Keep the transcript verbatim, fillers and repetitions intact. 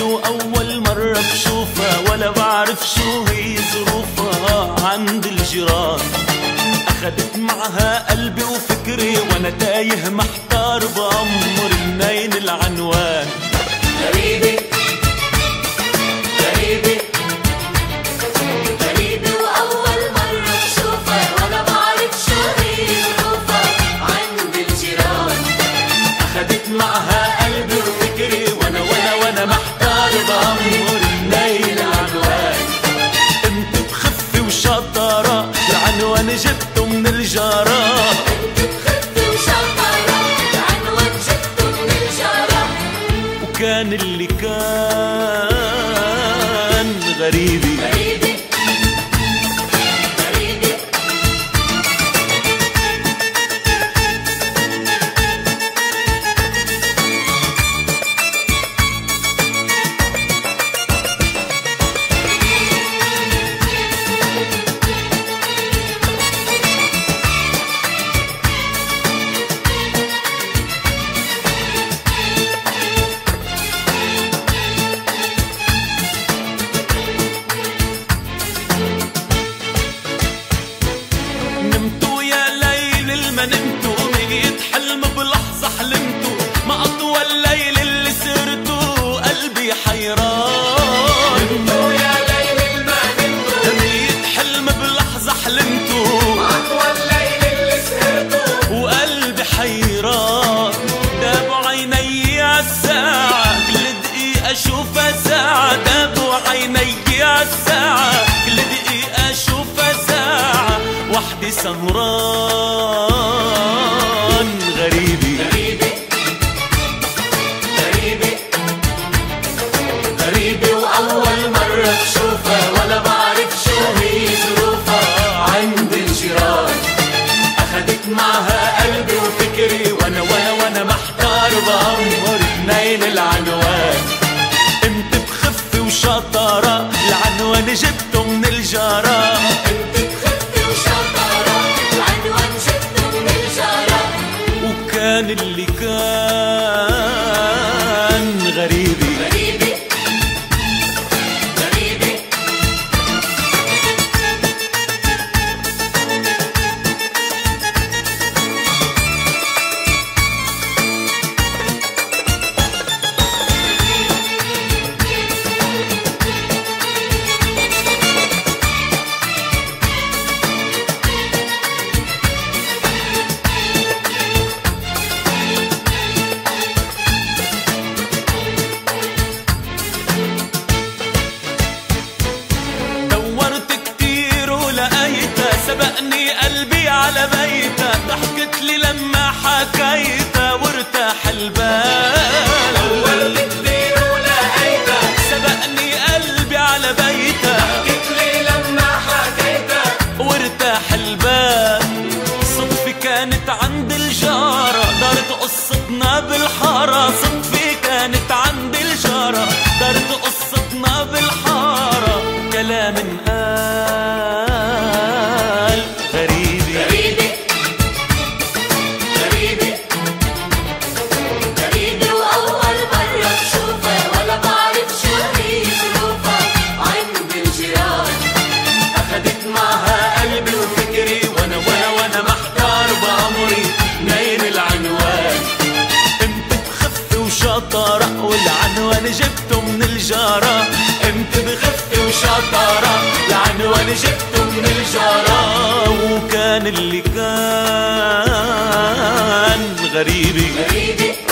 وأول مرة بشوفها ولا بعرف شو هي ظروفها عند الجيران. أخدت معها قلبي وفكري وأنا تايه محتار بأمر منين العنوان. غريبة غريبة غريبة وأول مرة بشوفها ولا بعرف شو هي ظروفها عند الجيران. أخدت معها قلبي وفكري وأنا وأنا وأنا محتار بأمر منين العنوان. انت بخفي وشطارة العنوان جبته من الجارة. انت بخفي وشطارة العنوان جبته من الجارة. وكان اللي كان غريبي غريبة غريبة نمتوا يا ليل ما نمتوا ميت حلم بلحظة حلمتوا ما أطول الليل اللي سرتوا قلبي حيران. نمتوا يا ليل ما نمتوا ميت حلم بلحظة حلمتوا ما أطول الليل اللي سهرتوا وقلبي حيران. دابوا عيني عالساعة كل دقيقة أشوفها ساعة. دابوا عيني عالساعة كل دقيقة أشوفها ساعة. وحدي سهران غريبي غريبة غريبة غريبة وأول مرة بشوفها ولا بعرف شو هي ظروفها عند الجيران. أخدت معها قلبي وفكري وأنا وأنا وأنا محتار بأمر منين العنوان. انت بخفي وشطارة العنوان جبته من الجارة. انت بخفي وشطارة العنوان جبته من الجارة. وكان اللي كان غريبي غريبة غريبة دورت كتير ولقيتها سبقني قلبي على بيتها. ضحكت لي لما حكيتها وارتاح البال. دورت كتير ولقيتها سبقني قلبي على بيتها ضحكت لي لما حكيتها وارتاح البال. صدفة كانت عند الجارة دارت قصتنا بالحارة. صدفة كانت عند الجارة دارت قصتنا بالحارة. كلام انقال غريبي غريبة غريبة غريبة وأول مرة بشوفها ولا بعرف شو هي ظروفها عند الجيران. أخدت معها قلبي وفكري وأنا وأنا وأنا محتار بأمري منين العنوان. انت بخفي وشطارة والعنوان جبته من الجارة. انت بخفي وشطارة العنوان جبته من الجارة. وكان اللي كان غريبي غريبة